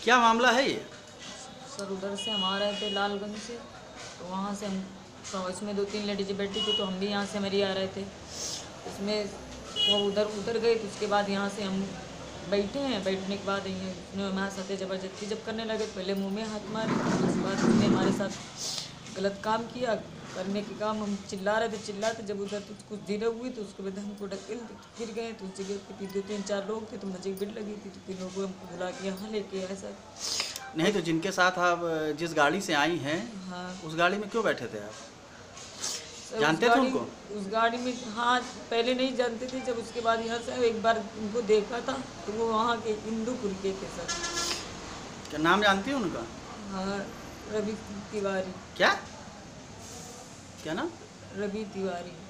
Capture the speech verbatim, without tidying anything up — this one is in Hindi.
क्या मामला है ये? सर उधर से हम आ रहे थे लालगंज से, तो वहाँ से हम तो इसमें दो तीन लेडीज बैठी थी, तो हम भी यहाँ से मरी आ रहे थे। उसमें वो उधर उधर गए, तो उसके बाद यहाँ से हम बैठे हैं। बैठने के बाद उसने हमारे साथ ज़बरदस्ती जब करने लगे, पहले मुंह में हाथ मारे, उसके बाद उसने हमारे साथ गलत काम किया। करने के काम हम चिल्ला रहे थे चिल्लाते जब उधर तो कुछ देर हुई, तो उसके बाद हमको ढकेल गिर गए। तो उस जगह पे दो तीन चार लोग थे, तो मुझे भीड़ लगी थी, तो तीन लोगों को हमको बुला के यहाँ लेके आए सर। नहीं तो जिनके साथ आप जिस गाड़ी से आई हैं, हाँ उस गाड़ी में क्यों बैठे थे आप? सर, जानते उस थे गाड़ी उनको? उस गाड़ी में हाँ पहले नहीं जानते थे। जब उसके बाद यहाँ से एक बार उनको देखा था, तो वो वहाँ के हिंदूपुर के थे सर। क्या नाम जानती है उनका? हाँ रवि तिवारी। क्या क्या नाम? रवि तिवारी।